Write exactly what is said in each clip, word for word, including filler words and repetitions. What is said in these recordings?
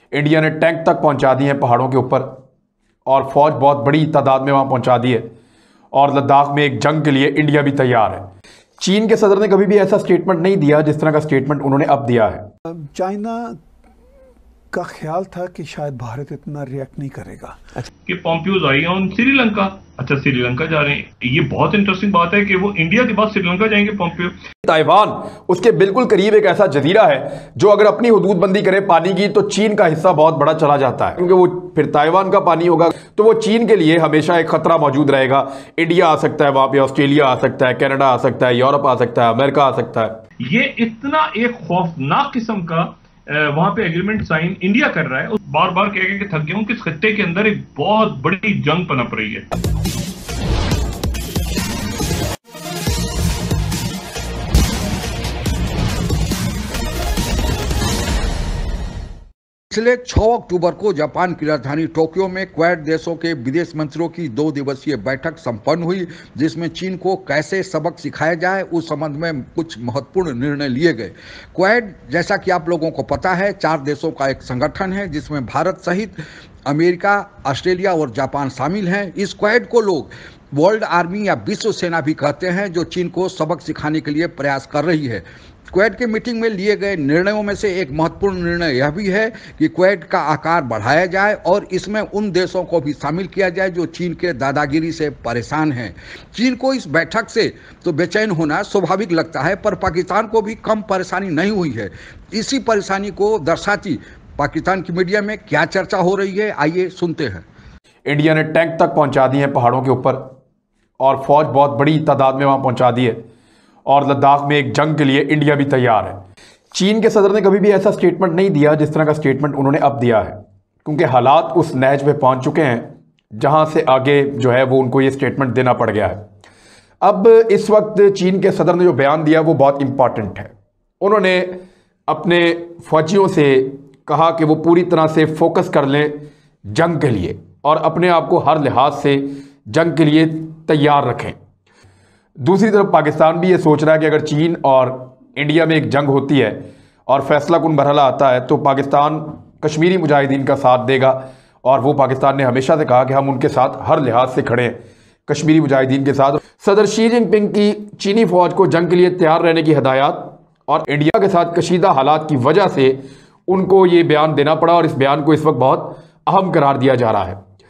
India ने tank तक पहुंचा दिए हैं पहाड़ों के ऊपर और फौज बहुत बड़ी तादाद में वहां पहुंचा दी है और लद्दाख में एक जंग के लिए इंडिया भी तैयार है। चीन के सदर ने कभी भी ऐसा स्टेटमेंट नहीं दिया जिस तरह का स्टेटमेंट उन्होंने अब दिया है। चाइना का ख्याल था कि शायद भारत इतना रिएक्ट नहीं करेगा। अच्छा कि पॉम्पियो आई ऑन श्रीलंका। अच्छा श्रीलंका जा रहे हैं, ये बहुत इंटरेस्टिंग बात है कि वो इंडिया के बाद श्रीलंका जाएंगे पॉम्पियो। ताइवान उसके बिल्कुल करीब एक ऐसा जजीरा है जो अगर अपनी हदूदबंदी करे पानी की तो चीन का हिस्सा बहुत बड़ा चला जाता है, क्योंकि वो फिर ताइवान का पानी होगा तो वो चीन के लिए हमेशा एक खतरा मौजूद रहेगा। इंडिया आ सकता है वहां पे, ऑस्ट्रेलिया आ सकता है, कनाडा आ सकता है, यूरोप आ सकता है, अमेरिका आ सकता है। ये इतना एक खौफनाक किस्म का वहां पे एग्रीमेंट साइन इंडिया कर रहा है। बार बार कह के थक गया हूं कि इस खत्ते के अंदर एक बहुत बड़ी जंग पनप रही है। पिछले छह अक्टूबर को जापान की राजधानी टोक्यो में क्वाड देशों के विदेश मंत्रियों की दो दिवसीय बैठक संपन्न हुई, जिसमें चीन को कैसे सबक सिखाया जाए उस संबंध में कुछ महत्वपूर्ण निर्णय लिए गए। क्वाड, जैसा कि आप लोगों को पता है, चार देशों का एक संगठन है जिसमें भारत सहित अमेरिका, ऑस्ट्रेलिया और जापान शामिल हैं। इस क्वाड को लोग वर्ल्ड आर्मी या विश्व सेना भी कहते हैं, जो चीन को सबक सिखाने के लिए प्रयास कर रही है। क्वाड के मीटिंग में लिए गए निर्णयों में से एक महत्वपूर्ण निर्णय यह भी है कि क्वाड का आकार बढ़ाया जाए और इसमें उन देशों को भी शामिल किया जाए जो चीन के दादागिरी से परेशान हैं। चीन को इस बैठक से तो बेचैन होना स्वाभाविक लगता है, पर पाकिस्तान को भी कम परेशानी नहीं हुई है। इसी परेशानी को दर्शाती पाकिस्तान की मीडिया में क्या चर्चा हो रही है, आइए सुनते हैं। इंडिया ने टैंक तक पहुंचा दिए हैं पहाड़ों के ऊपर और फौज बहुत बड़ी तादाद में वहां पहुंचा दी है और लद्दाख में एक जंग के लिए इंडिया भी तैयार है। चीन के सदर ने कभी भी ऐसा स्टेटमेंट नहीं दिया जिस तरह का स्टेटमेंट उन्होंने अब दिया है, क्योंकि हालात उस नहज पे पहुंच चुके हैं जहां से आगे जो है वो उनको ये स्टेटमेंट देना पड़ गया है। अब इस वक्त चीन के सदर ने जो बयान दिया वो बहुत इंपॉर्टेंट है। उन्होंने अपने फौजियों से कहा कि वो पूरी तरह से फोकस कर लें जंग के लिए और अपने आप को हर लिहाज से जंग के लिए तैयार रखें। दूसरी तरफ पाकिस्तान भी ये सोच रहा है कि अगर चीन और इंडिया में एक जंग होती है और फैसला कुन मरहला आता है तो पाकिस्तान कश्मीरी मुजाहिदीन का साथ देगा, और वो पाकिस्तान ने हमेशा से कहा कि हम उनके साथ हर लिहाज से खड़े हैं, कश्मीरी मुजाहिदीन के साथ। सदर शी जिनपिंग की चीनी फौज को जंग के लिए तैयार रहने की हदायत और इंडिया के साथ कशीदा हालात की वजह से उनको ये बयान देना पड़ा और इस बयान को इस वक्त बहुत अहम करार दिया जा रहा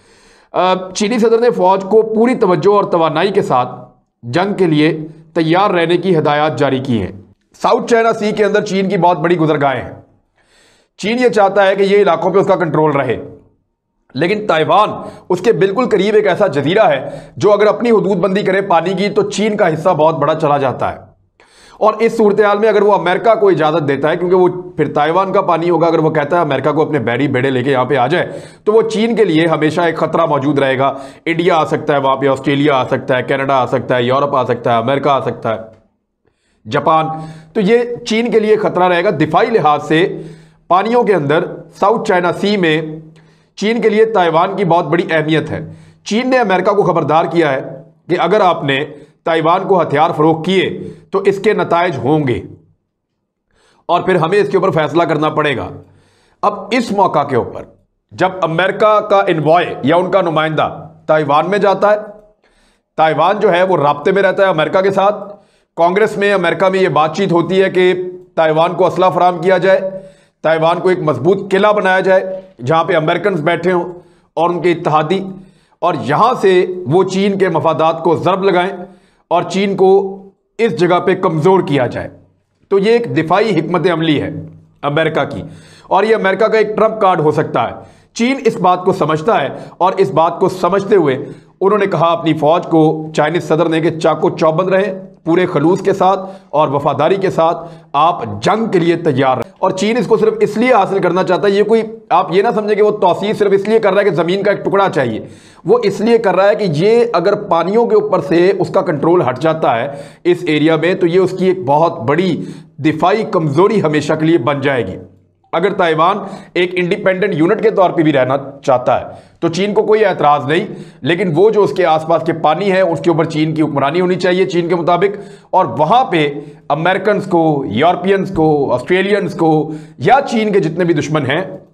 है। चीनी सदर ने फौज को पूरी तवज्जो और तवानाई के साथ जंग के लिए तैयार रहने की हिदायत जारी की है। साउथ चाइना सी के अंदर चीन की बहुत बड़ी गुजरगाहें हैं। चीन ये चाहता है कि ये इलाकों पे उसका कंट्रोल रहे, लेकिन ताइवान उसके बिल्कुल करीब एक ऐसा जजीरा है जो अगर अपनी हदूदबंदी करे पानी की तो चीन का हिस्सा बहुत बड़ा चला जाता है। और इस सूरत हाल में अगर वो अमेरिका को इजाजत देता है, क्योंकि वो फिर ताइवान का पानी होगा, अगर वो कहता है अमेरिका को अपने बैरी बेड़े लेके यहां पे आ जाए तो वो चीन के लिए हमेशा एक खतरा मौजूद रहेगा। इंडिया आ सकता है वहां पे, ऑस्ट्रेलिया आ सकता है, कनाडा आ सकता है, यूरोप आ सकता है, अमेरिका आ सकता है, जापान। तो ये चीन के लिए खतरा रहेगा दिफाई लिहाज से। पानियों के अंदर साउथ चाइना सी में चीन के लिए ताइवान की बहुत बड़ी अहमियत है। चीन ने अमेरिका को खबरदार किया है कि अगर आपने ताइवान को हथियार फरोख्त किए तो इसके नतायज होंगे और फिर हमें इसके ऊपर फैसला करना पड़ेगा। अब इस मौका के ऊपर जब अमेरिका का इन्वॉय या उनका नुमाइंदा ताइवान में जाता है, ताइवान जो है वो राब्ते में रहता है अमेरिका के साथ। कांग्रेस में अमेरिका में ये बातचीत होती है कि ताइवान को असला फराम किया जाए, ताइवान को एक मजबूत किला बनाया जाए जहां पे अमेरिकन बैठे हों और उनके इत्तेहादी, और यहां से वो चीन के मफादात को ज़रब लगाएं और चीन को इस जगह पे कमज़ोर किया जाए। तो ये एक दिफाई हिकमत अमली है अमेरिका की, और ये अमेरिका का एक ट्रम्प कार्ड हो सकता है। चीन इस बात को समझता है और इस बात को समझते हुए उन्होंने कहा अपनी फौज को, चाइनीज सदर ने, कि चाको चौबंद रहे, पूरे खलूस के साथ और वफादारी के साथ आप जंग के लिए तैयार रहें। और चीन इसको सिर्फ इसलिए हासिल करना चाहता है, ये कोई आप ये ना समझे कि वो तौसीफ सिर्फ इसलिए कर रहा है कि जमीन का एक टुकड़ा चाहिए, वो इसलिए कर रहा है कि ये अगर पानियों के ऊपर से उसका कंट्रोल हट जाता है इस एरिया में तो ये उसकी एक बहुत बड़ी दिफाई कमजोरी हमेशा के लिए बन जाएगी। अगर ताइवान एक इंडिपेंडेंट यूनिट के तौर पे भी रहना चाहता है तो चीन को कोई एतराज नहीं, लेकिन वो जो उसके आसपास के पानी है उसके ऊपर चीन की हुक्मरानी होनी चाहिए चीन के मुताबिक, और वहां पे अमेरिकन को, यूरोपियंस को, ऑस्ट्रेलियंस को या चीन के जितने भी दुश्मन हैं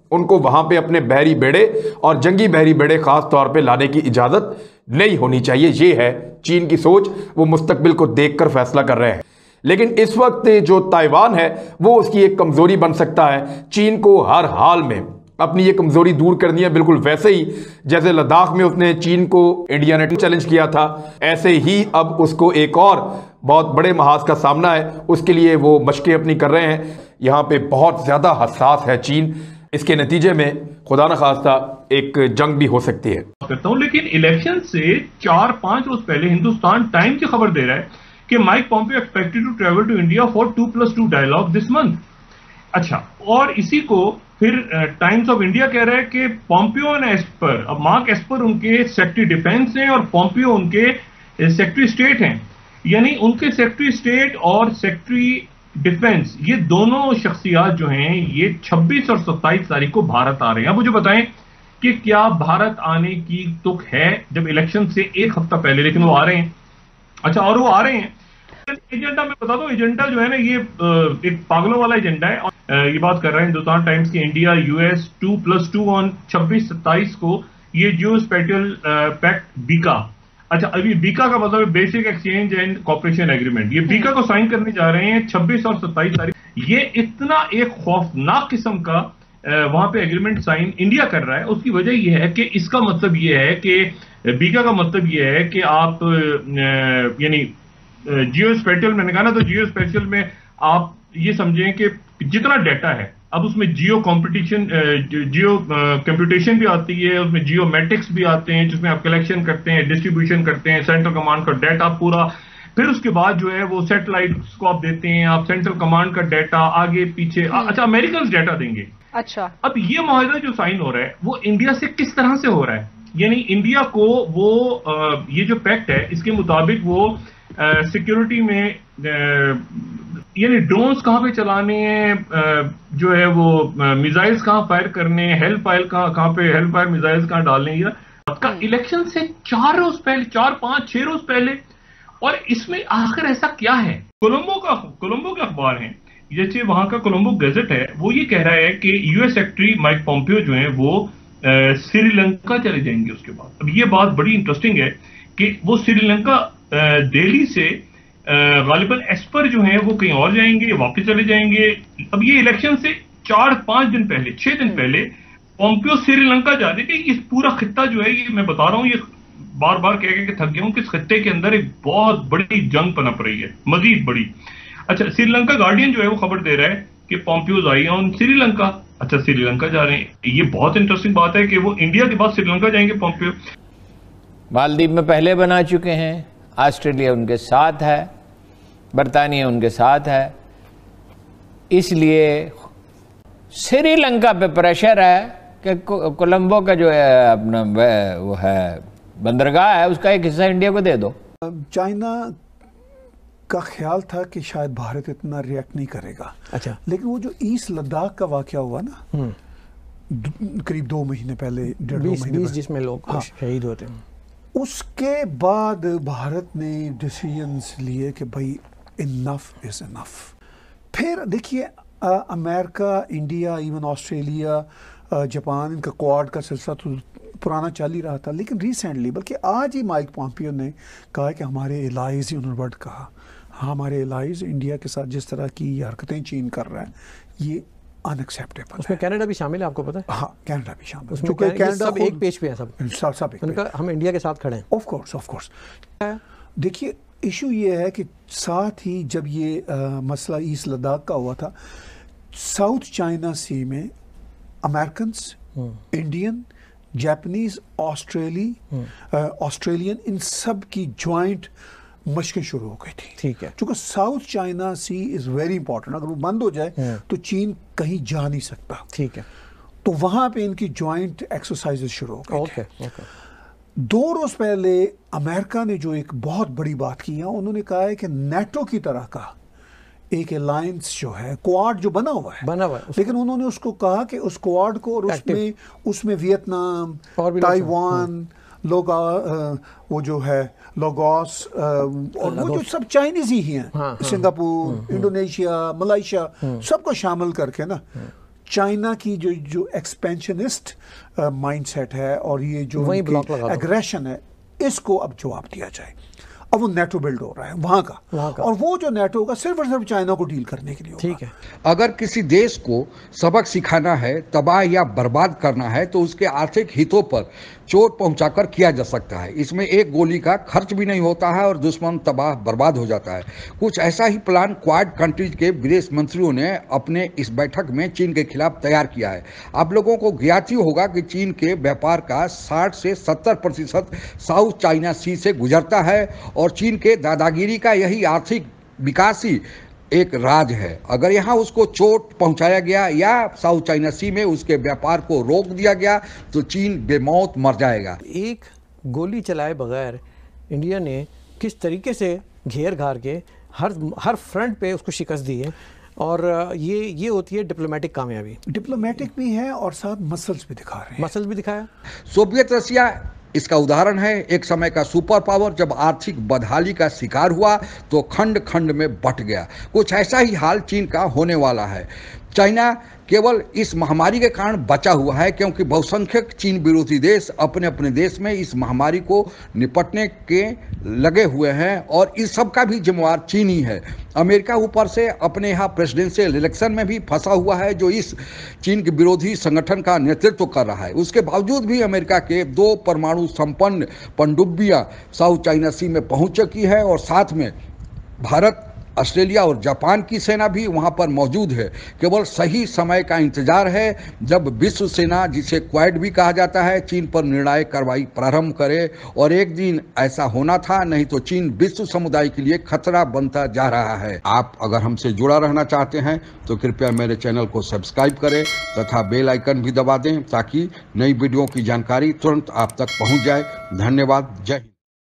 उनको वहां पे अपने बहरी बेड़े और जंगी बहरी बेड़े खास तौर पे लाने की इजाजत नहीं होनी चाहिए। ये है चीन की सोच, वो मुस्तकबिल को देखकर फैसला कर रहे हैं। लेकिन इस वक्त जो ताइवान है वो उसकी एक कमजोरी बन सकता है। चीन को हर हाल में अपनी ये कमजोरी दूर करनी है, बिल्कुल वैसे ही जैसे लद्दाख में उसने चीन को इंडिया ने चैलेंज किया था, ऐसे ही अब उसको एक और बहुत बड़े महाज का सामना है, उसके लिए वो मशकें अपनी कर रहे हैं। यहाँ पे बहुत ज्यादा हसास है चीन, इसके नतीजे में खुदा न खास्ता एक जंग भी हो सकती है। करता हूं, लेकिन इलेक्शन से चार पांच रोज पहले हिंदुस्तान टाइम्स की खबर दे रहा है कि Mike Pompeo expected to travel to India for two plus two dialogue this month. अच्छा, और इसी को फिर टाइम्स ऑफ इंडिया कह रहा है कि पॉम्पियो एंड एस्पर, अब मार्क एस्पर उनके सेक्रेटरी डिफेंस हैं और पॉम्पियो उनके सेक्रेटरी स्टेट हैं, यानी उनके सेक्रेटरी स्टेट और सेक्रेटरी डिफेंस ये दोनों शख्सियात जो हैं ये छब्बीस और सत्ताईस तारीख को भारत आ रहे हैं। अब मुझे बताएं कि क्या भारत आने की तुक है जब इलेक्शन से एक हफ्ता पहले, लेकिन वो आ रहे हैं। अच्छा, और वो आ रहे हैं, एजेंडा मैं बता दूं, एजेंडा जो है ना ये एक पागलों वाला एजेंडा है। और ये बात कर रहे हैं हिंदुस्तान टाइम्स की, India US two plus two on छब्बीस सत्ताईस को ये जियो स्पेटियल पैक्ट बीका। अच्छा, अभी बीका का मतलब basic exchange and cooperation agreement, ये बीका को साइन करने जा रहे हैं छब्बीस और सत्ताईस तारीख। ये इतना एक खौफनाक किस्म का वहां पे एग्रीमेंट साइन इंडिया कर रहा है। उसकी वजह यह है कि इसका मतलब यह है कि बीका का मतलब यह है कि आप यानी जियो स्पेटियल, मैंने कहा ना, तो जियो स्पेटियल में आप ये समझें कि जितना डाटा है अब उसमें जियो कंपटीशन जियो कंप्यूटेशन भी आती है, उसमें जियोमेट्रिक्स भी आते हैं जिसमें आप कलेक्शन करते हैं, डिस्ट्रीब्यूशन करते हैं, सेंट्रल कमांड का डाटा पूरा, फिर उसके बाद जो है वो सैटेलाइट्स को आप देते हैं, आप सेंट्रल कमांड का डाटा आगे पीछे। अच्छा, अमेरिकन डाटा देंगे। अच्छा, अब ये मुआहदा जो साइन हो रहा है वो इंडिया से किस तरह से हो रहा है, यानी इंडिया को वो ये जो पैक्ट है इसके मुताबिक वो सिक्योरिटी में यानी ड्रोन्स कहां पे चलाने हैं, जो है वो मिसाइल्स कहां फायर करने हैं, हेल फायर कहां कहां पे हेल फायर मिसाइल्स कहां डालने हैं, आपका इलेक्शन से चार रोज पहले, चार पांच छह रोज पहले। और इसमें आखिर ऐसा क्या है? कोलंबो का कोलंबो के अखबार हैं, जैसे वहां का कोलंबो गैजेट है, वो ये कह रहा है कि यूएस सेक्रेटरी माइक पॉम्पियो जो है वो श्रीलंका चले जाएंगे उसके बाद। अब ये बात बड़ी इंटरेस्टिंग है कि वो श्रीलंका दिल्ली से गालिबन एस्पर जो है वो कहीं और जाएंगे, वापस चले जाएंगे। अब ये इलेक्शन से चार पांच दिन पहले, छह दिन पहले पॉम्पियो श्रीलंका जा रहे थे। इस पूरा खित्ता जो है, ये मैं बता रहा हूं, ये बार बार कह के थक गया हूं कि इस खित्ते के अंदर एक बहुत बड़ी जंग पनप रही है, मजीद बड़ी। अच्छा, श्रीलंका गार्डियन जो है वो खबर दे रहा है कि पॉम्पियो आई ऑन श्रीलंका। अच्छा, श्रीलंका जा रहे हैं, ये बहुत इंटरेस्टिंग बात है कि वो इंडिया के बाद श्रीलंका जाएंगे पॉम्पियो। मालदीव में पहले बना चुके हैं, ऑस्ट्रेलिया उनके साथ है, बरतानिया उनके साथ है, इसलिए श्रीलंका पे प्रेशर है कि कोलंबो का जो है अपना वो है बंदरगाह है, उसका एक हिस्सा इंडिया को दे दो। चाइना का ख्याल था कि शायद भारत इतना रिएक्ट नहीं करेगा। अच्छा, लेकिन वो जो ईस्ट लद्दाख का वाकया हुआ ना करीब दो महीने पहले, डेढ़ दो महीने पहले, जिसमें लोग हाँ, शहीद होते हैं, उसके बाद भारत ने डिसीजंस लिए कि भाई इनफ इज इनफ। फिर देखिए America, India, even Australia, Japan, इनका क्वाड का सिलसिला तो पुराना चल ही रहा था, लेकिन रिसेंटली, बल्कि आज ही माइक पॉम्पियो ने कहा कि हमारे एलाइज, उन्होंने वर्ड कहा, हाँ हमारे एलाइज इंडिया के साथ जिस तरह की हरकतें चीन कर रहा है ये अनएक्सेप्टेबल। उसमें कनाडा भी शामिल है, आपको पता है? हाँ, कनाडा भी शामिल है, उसमें कनाडा सब एक पेज पे है, सब सब सब एक पेज। हम इंडिया के साथ खड़े हैं। ऑफ कोर्स ऑफ कोर्स देखिए, इशू ये है कि साथ ही जब ये आ, मसला ईस्ट लद्दाख का हुआ था, साउथ चाइना सी में अमेरिकन्स, इंडियन, जापानीज, ऑस्ट्रेली ऑस्ट्रेलियन, इन सब की ज्वाइंट मशकें शुरू हो गई थी। ठीक है, क्योंकि South China Sea is very important, अगर वो बंद हो जाए तो चीन कहीं जा नहीं सकता। ठीक है, तो वहां पे इनकी ज्वाइंट एक्सरसाइजेस शुरू हो गई। Okay okay. दो रोज पहले अमेरिका ने जो एक बहुत बड़ी बात की है, उन्होंने कहा है कि नेटो की तरह का एक अलायंस जो है, क्वाड जो बना हुआ है, बना हुआ है, लेकिन उन्होंने उसको कहा कि उस क्वाड को, और उसमें उसमें वियतनाम, ताइवान, लोगा वो जो है लोगोस, और वो जो सब चाइनीज ही हैं, हाँ, सिंगापुर, हाँ, इंडोनेशिया, मलेशिया, सबको शामिल करके ना चाइना की जो जो एक्सपेंशनिस्ट माइंडसेट है और ये जो एग्रेशन है, इसको अब जवाब दिया जाए। अब वो नेटो बिल्ड हो रहा है वहां का, वहां का। और वो जो नेटो होगा सिर्फ और सिर्फ चाइना को डील करने के लिए होगा। ठीक है, अगर किसी देश को सबक सिखाना है, तबाह या बर्बाद करना है, तो उसके आर्थिक हितों पर चोट पहुंचाकर किया जा सकता है। इसमें एक गोली का खर्च भी नहीं होता है और दुश्मन तबाह बर्बाद हो जाता है। कुछ ऐसा ही प्लान क्वाड कंट्रीज के विदेश मंत्रियों ने अपने इस बैठक में चीन के खिलाफ तैयार किया है। आप लोगों को ज्ञात ही होगा कि चीन के व्यापार का साठ से सत्तर प्रतिशत साउथ चाइना सी से गुजरता है और चीन के दादागिरी का यही आर्थिक विकास ही एक राज है। अगर यहाँ उसको चोट पहुंचाया गया या साउथ चाइना सी में उसके व्यापार को रोक दिया गया तो चीन बेमौत मर जाएगा। एक गोली चलाए बगैर इंडिया ने किस तरीके से घेर घार के हर हर फ्रंट पे उसको शिकस्त दी है, और ये ये होती है डिप्लोमेटिक कामयाबी। डिप्लोमेटिक भी है और साथ मसल्स भी दिखा रहे हैं। मसल्स भी दिखाया। सोवियत रशिया इसका उदाहरण है। एक समय का सुपर पावर जब आर्थिक बदहाली का शिकार हुआ तो खंड खंड में बंट गया। कुछ ऐसा ही हाल चीन का होने वाला है। चाइना केवल इस महामारी के कारण बचा हुआ है क्योंकि बहुसंख्यक चीन विरोधी देश अपने अपने देश में इस महामारी को निपटने के लगे हुए हैं और इस सब का भी जिम्मेवार चीन ही है। अमेरिका ऊपर से अपने यहाँ प्रेसिडेंशियल इलेक्शन में भी फंसा हुआ है जो इस चीन के विरोधी संगठन का नेतृत्व कर रहा है। उसके बावजूद भी अमेरिका के दो परमाणु संपन्न पनडुब्बियां साउथ चाइना सी में पहुंच चुकी है और साथ में भारत, ऑस्ट्रेलिया और जापान की सेना भी वहां पर मौजूद है। केवल सही समय का इंतजार है जब विश्व सेना, जिसे क्वाड भी कहा जाता है, चीन पर निर्णायक कार्रवाई प्रारंभ करे। और एक दिन ऐसा होना था, नहीं तो चीन विश्व समुदाय के लिए खतरा बनता जा रहा है। आप अगर हमसे जुड़ा रहना चाहते हैं तो कृपया मेरे चैनल को सब्सक्राइब करें तथा बेल आइकन भी दबा दें ताकि नई वीडियो की जानकारी तुरंत आप तक पहुंच जाए। धन्यवाद। जय हिंद।